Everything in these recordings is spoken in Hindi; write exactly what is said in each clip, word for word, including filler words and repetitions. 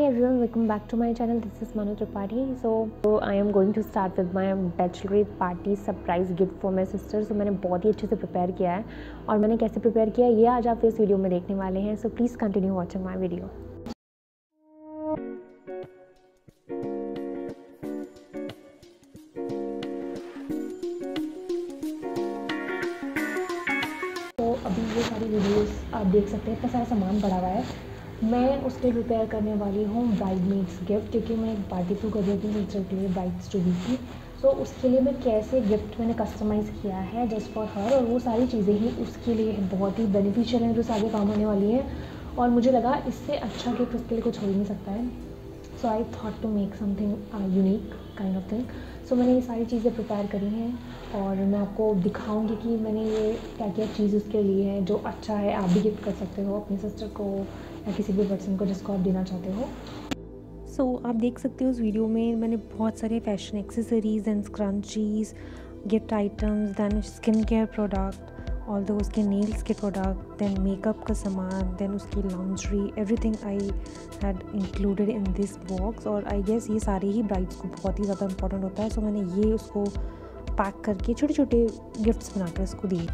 Hi everyone, welcome back to my channel. This is Manu Tripathi. So, so I am going to start with my bachelorette party surprise gift for my sister. So मैंने बहुत ही अच्छे से प्रिपेयर किया है और मैंने कैसे प्रिपेयर किया है ये आज आप इस वीडियो में देखने वाले हैं. So please continue watching my video. तो अभी ये सारी वीडियोस आप देख सकते हैं, इतना सारा सामान पड़ा हुआ है. मैं उसके लिए प्रिपेयर करने वाली हूँ ब्राइडमेड्स गिफ्ट, क्योंकि मैं एक पार्टी थ्रू कर रही थी सिस्टर के लिए, ब्राइड्स टू बी की. सो उसके लिए मैं कैसे गिफ्ट मैंने कस्टमाइज़ किया है जस्ट फॉर हर, और वो सारी चीज़ें ही उसके लिए बहुत ही बेनिफिशियल हैं, जो आगे काम होने वाली हैं. और मुझे लगा इससे अच्छा गिफ्ट उसके लिए कुछ हो ही नहीं सकता है. So I thought to make something unique kind of thing. So मैंने ये सारी चीज़ें प्रिपेयर करी हैं और मैं आपको दिखाऊंगी कि मैंने ये क्या क्या चीज़ उसके लिए है जो अच्छा है. आप भी गिफ्ट कर सकते हो अपनी सिस्टर को या किसी भी पर्सन को जिसको आप देना चाहते हो. सो so, आप देख सकते हो उस वीडियो में मैंने बहुत सारे fashion accessories and scrunchies, gift items, then skin care product, all दो उसके नेल्स के प्रोडक्ट, दैन मेकअप का सामान, दैन उसकी laundry, everything I had included in this box. और आई गेस ये सारे ही ब्राइड्स को बहुत ही ज़्यादा इंपॉर्टेंट होता है. सो so, मैंने ये उसको पैक करके छोटे छोटे गिफ्ट्स बनाकर उसको दिए.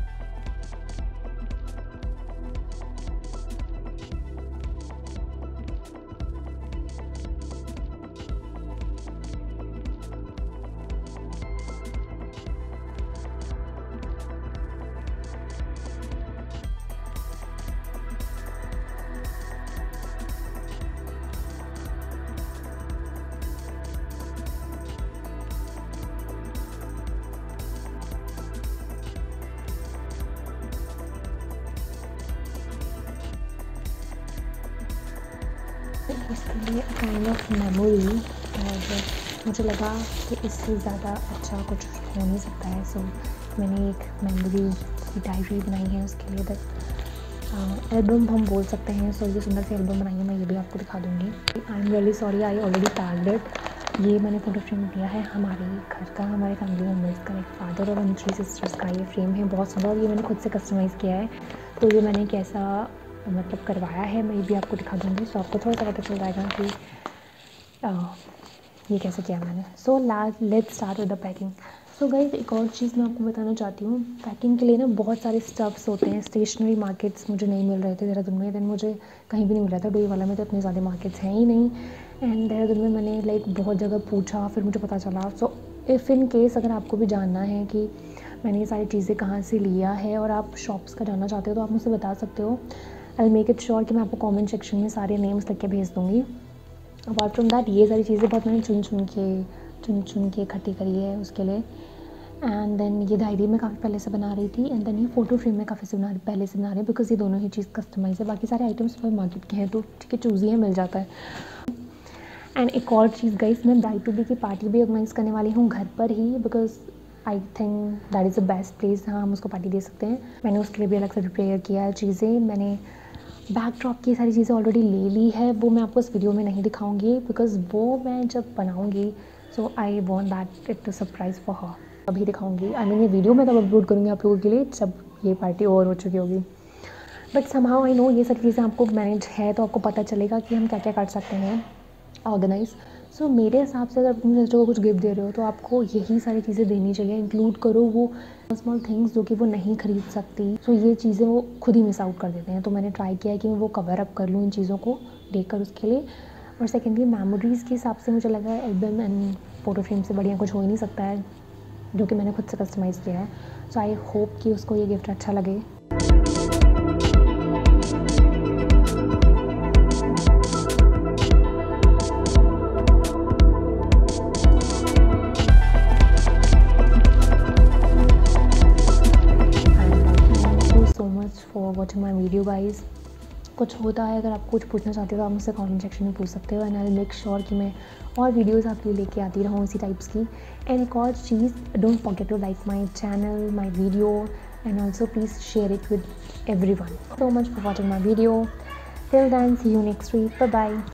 उसके लिए काइंड ऑफ मेमोरी, और मुझे लगा कि इससे ज़्यादा अच्छा कुछ हो नहीं सकता है. सो so, मैंने एक मेमोरी की डायरी बनाई है उसके लिए. दैट एल्बम हम बोल सकते हैं. सो so, ये सुंदर सी एल्बम बनाई है, मैं ये भी आपको दिखा दूँगी. I am really sorry, I already tagged it. ये मैंने फोटो फ्रेम दिया है हमारे घर का, हमारे फैमिली मेम्बर्स का, एक फादर और थ्री सिस्टर्स का. ये फ्रेम है बहुत सुंदर और ये मैंने खुद से कस्टमाइज़ किया है. तो ये मैंने कैसा मतलब करवाया है मैं ये भी आपको दिखा दूँगी. सो आपको थोड़ा सा पता चल जाएगा कि आ, ये कैसे किया मैंने. So last let's start with the packing. So guys, एक और चीज़ मैं आपको बताना चाहती हूँ. पैकिंग के लिए ना बहुत सारे स्टफ्स होते हैं. स्टेशनरी मार्केट्स मुझे नहीं मिल रहे थे देहरादून में. दैन मुझे कहीं भी नहीं मिल रहा था. डोई वाला में तो इतने ज़्यादा मार्केट्स हैं ही नहीं. एंड देहरादून में मैंने लाइक बहुत जगह पूछा, फिर मुझे पता चला. सो इफ़ इन केस अगर आपको भी जानना है कि मैंने ये सारी चीज़ें कहाँ से लिया है और आप शॉप्स का जानना चाहते हो तो आप मुझसे बता सकते हो. आई मेक इट श्योर कि मैं आपको कमेंट सेक्शन में सारे नेम्स लिख के भेज दूँगी. अपार्ट फ्रॉम दैट ये सारी चीज़ें बहुत मैंने चुन चुन के चुन चुन के इकट्ठी करी है उसके लिए. एंड देन ये डायरी में काफ़ी पहले से बना रही थी. एंड देन ये फ़ोटो फ्रेम में काफ़ी से बना रही पहले से बना रही है, बिकॉज ये दोनों ही चीज़ कस्टमाइज़ है. बाकी सारे आइटम्स पर मार्केट के हैं तो ठीक है, चूज़ी है, मिल जाता है. एंड एक और चीज़ गाइस, मैं ब्राइड टू बी की पार्टी भी ऑर्गेनाइज़ करने वाली हूँ घर पर ही, because I think that is the best place जहाँ हम उसको पार्टी दे सकते हैं. मैंने उसके लिए भी अलग से प्रिपेयर किया है चीज़ें. मैंने बैकड्रॉप की सारी चीज़ें ऑलरेडी ले ली है, वो मैं आपको इस वीडियो में नहीं दिखाऊंगी बिकॉज वो मैं जब बनाऊंगी so I want that it to surprise for her. अभी दिखाऊंगी, आई मीन ये वीडियो मैं तब अपलोड करूँगी आप लोगों के लिए जब ये पार्टी ओवर हो चुकी होगी. बट समहाउ आई नो ये सारी चीज़ें आपको मैनेज है तो आपको पता चलेगा कि हम क्या क्या कर सकते हैं ऑर्गेनाइज़. सो so, मेरे हिसाब से अगर अपनी सिस्टर को कुछ गिफ्ट दे रहे हो तो आपको यही सारी चीज़ें देनी चाहिए. इंक्लूड करो वो स्मॉल थिंग्स जो कि वो नहीं खरीद सकती. सो so, ये चीज़ें वो खुद ही मिस आउट कर देते हैं. तो मैंने ट्राई किया है कि मैं वो कवर अप कर लूँ इन चीज़ों को देकर उसके लिए. और सेकेंडली मेमोरीज़ के हिसाब से मुझे लगा एल्बम एंड फ़ोटो फ्रेम से बढ़िया कुछ हो ही नहीं सकता है, जो कि मैंने खुद से कस्टमाइज़ किया है. सो आई होप कि उसको ये गिफ्ट अच्छा लगे. For watching my video guys. कुछ होता है अगर आप कुछ पूछना चाहते हो तो आप मुझसे कमेंट सेक्शन में पूछ सकते हो. एंड आई मेक श्योर कि मैं और वीडियोस आपके लिए लेके आती रहूँ इसी टाइप्स की. एंड एक और चीज़, don't forget to like my channel, my video, and also please share it with everyone. So much for watching my video. Till then see you next week. Bye bye.